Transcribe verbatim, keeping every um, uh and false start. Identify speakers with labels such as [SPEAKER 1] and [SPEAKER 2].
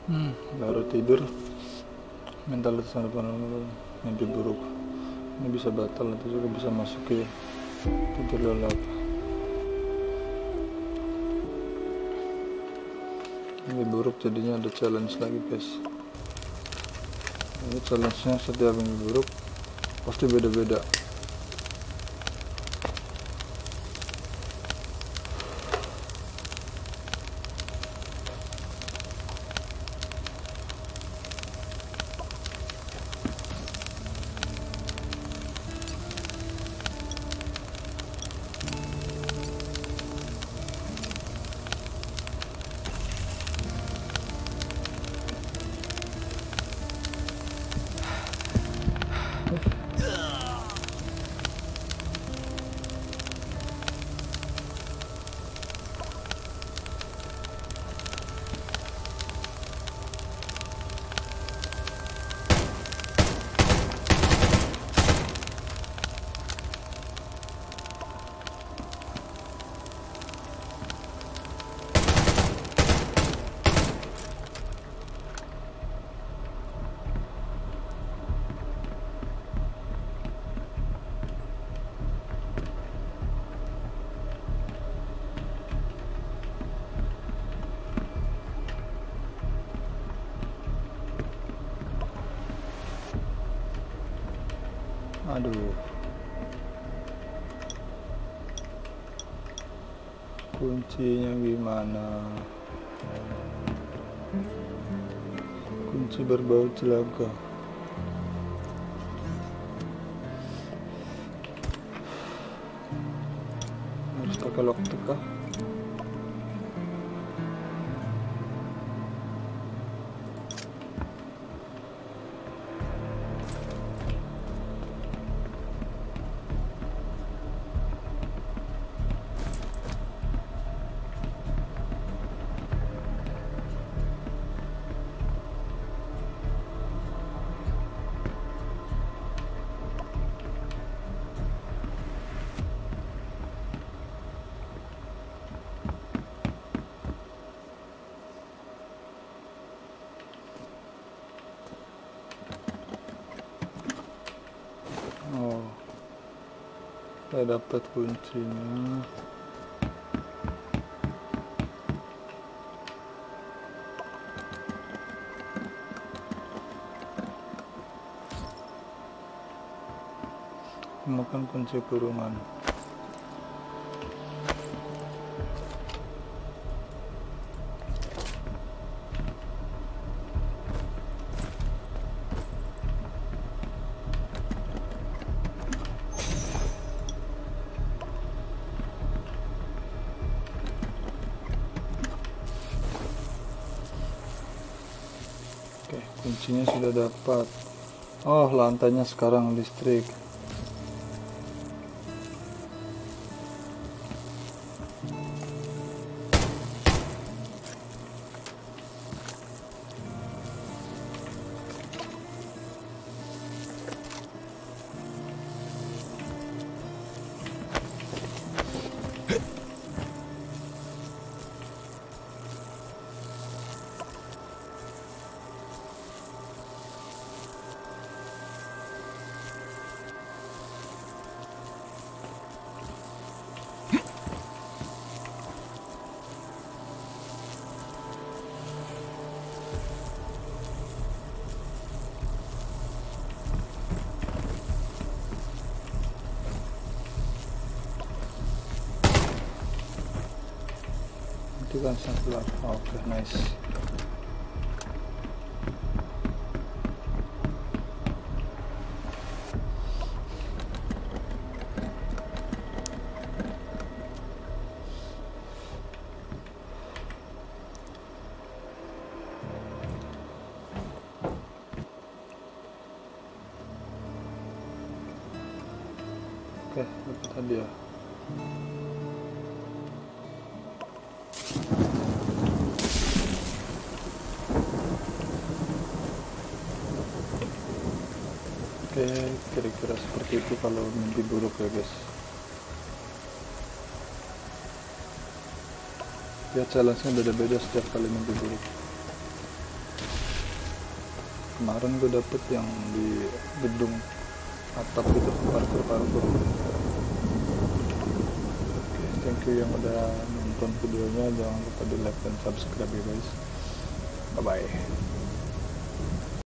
[SPEAKER 1] Hmm, baru tidur mental sana mimpi buruk. Ini bisa batal atau juga bisa masuk ke tidur lelap. Mimpi buruk jadinya ada challenge lagi guys. Ini challenge-nya setiap mimpi buruk pasti beda-beda. Aduh, kuncinya gimana? Kunci berbau celaka. Harus pakai lockpick kah? Oh, saya dapat kuncinya. Temukan kunci kurungan. Oke, kuncinya sudah dapat. Oh, lantainya sekarang listrik. Itu kan sampler. Oh, oke, okay, nice. Oke, okay, dapat hadiah. Oke, kira-kira seperti itu kalau mimpi buruk ya guys. Ya challenge-nya beda-beda setiap kali mimpi buruk. kemarin gue dapet yang di gedung atap gitu, parkur parkur. Oke, thank you yang udah nonton videonya, jangan lupa di like dan subscribe ya guys. Bye bye.